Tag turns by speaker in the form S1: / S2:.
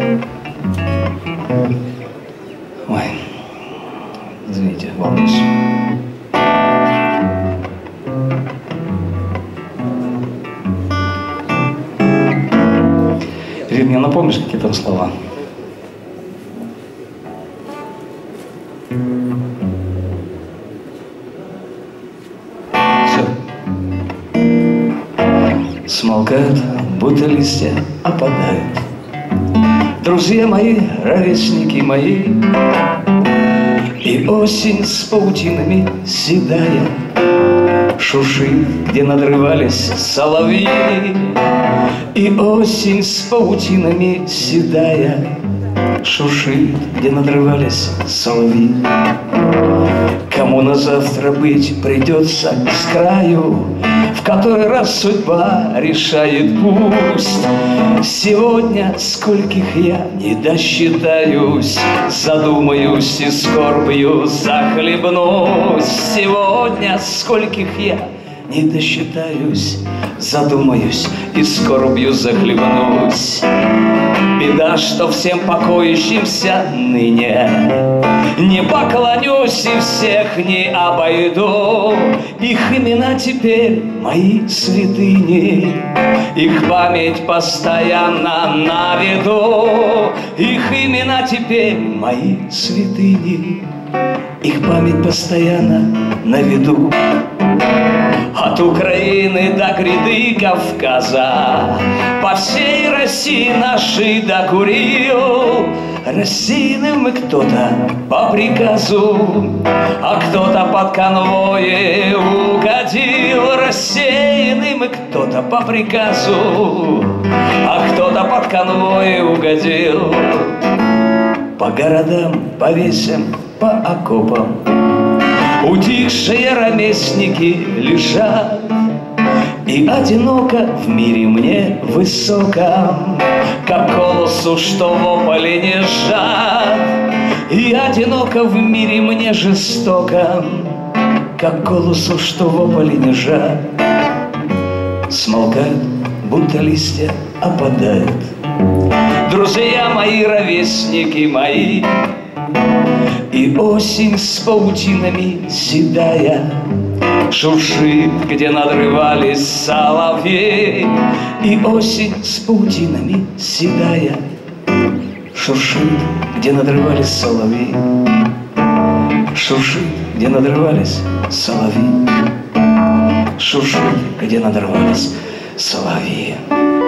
S1: Ой, извините, волнуюсь. Ты мне напомнишь, какие там слова? Все. Смолкают, будто листья опадают. Друзья мои, ровесники мои, и осень с паутинами седая шушит, где надрывались соловьи. И осень с паутинами седая шушит, где надрывались соловьи. Кому на завтра быть придется с краю, в который раз судьба решает пусть. Сегодня скольких я не досчитаюсь, задумаюсь и скорбью захлебнусь. Сегодня скольких я не досчитаюсь, задумаюсь и скорбью захлебнусь. Беда, что всем покоящимся ныне не поклонюсь и всех не обойду. Их имена теперь мои святыни, их память постоянно на виду. Их имена теперь мои святыни, их память постоянно на виду. От Украины до гряды Кавказа, по всей России нашей докурил. Рассеянным кто-то по приказу, а кто-то под конвои угодил. Рассеянным кто-то по приказу, а кто-то под конвои угодил. По городам, по весям, по окопам утихшие ровесники лежат, и одиноко в мире мне высоком, как колосу, что в поле не сжат. И одиноко в мире мне жестоком, как колосу, что в поле не сжат. Смолкают, будто листья опадают. Друзья мои, ровесники мои, и осень с паутинами седая шуршит, где надрывались соловьи. И осень с паутинами седая шуршит, где надрывались соловьи. Шуршит, где надрывались соловьи. Шуршит, где надрывались соловьи.